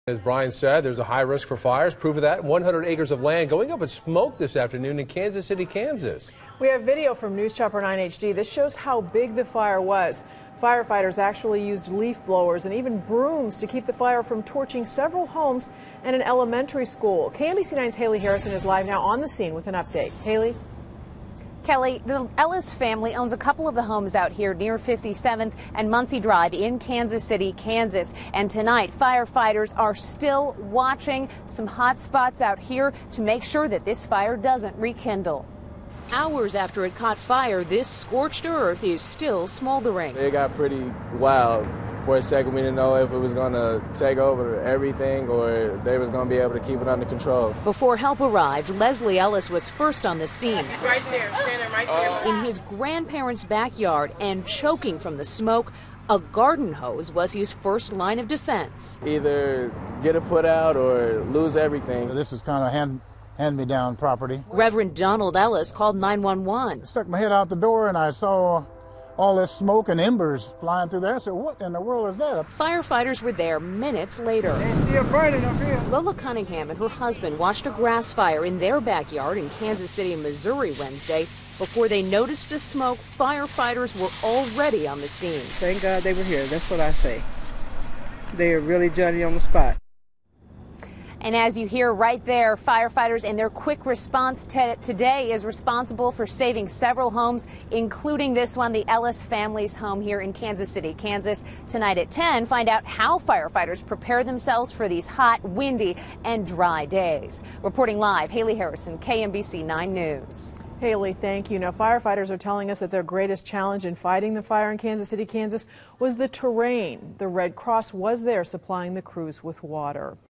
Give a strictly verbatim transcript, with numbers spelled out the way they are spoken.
As Brian said, there's a high risk for fires. Proof of that, one hundred acres of land going up in smoke this afternoon in Kansas City, Kansas. We have video from News Chopper nine H D. This shows how big the fire was. Firefighters actually used leaf blowers and even brooms to keep the fire from torching several homes and an elementary school. K M B C nine's Haley Harrison is live now on the scene with an update. Haley? Kelly, the Ellis family owns a couple of the homes out here near fifty-seventh and Muncie Drive in Kansas City, Kansas. And tonight, firefighters are still watching some hot spots out here to make sure that this fire doesn't rekindle. Hours after it caught fire, this scorched earth is still smoldering. It got pretty wild. For a second, we didn't know if it was going to take over everything or they was going to be able to keep it under control. Before help arrived, Leslie Ellis was first on the scene. He's right there, standing right there. In his grandparents' backyard and choking from the smoke, a garden hose was his first line of defense. Either get it put out or lose everything. This is kind of hand, hand-me-down property. Reverend Donald Ellis called nine one one. I stuck my head out the door and I saw all this smoke and embers flying through there. So what in the world is that? Firefighters were there minutes later. It's still burning up here. Lola Cunningham and her husband watched a grass fire in their backyard in Kansas City, Missouri Wednesday. Before they noticed the smoke, firefighters were already on the scene. Thank God they were here. That's what I say. They are really Johnny on the spot. And as you hear right there, firefighters and their quick response today is responsible for saving several homes, including this one, the Ellis family's home here in Kansas City, Kansas. Tonight at ten, find out how firefighters prepare themselves for these hot, windy, and dry days. Reporting live, Haley Harrison, K M B C nine News. Haley, thank you. Now, firefighters are telling us that their greatest challenge in fighting the fire in Kansas City, Kansas was the terrain. The Red Cross was there supplying the crews with water.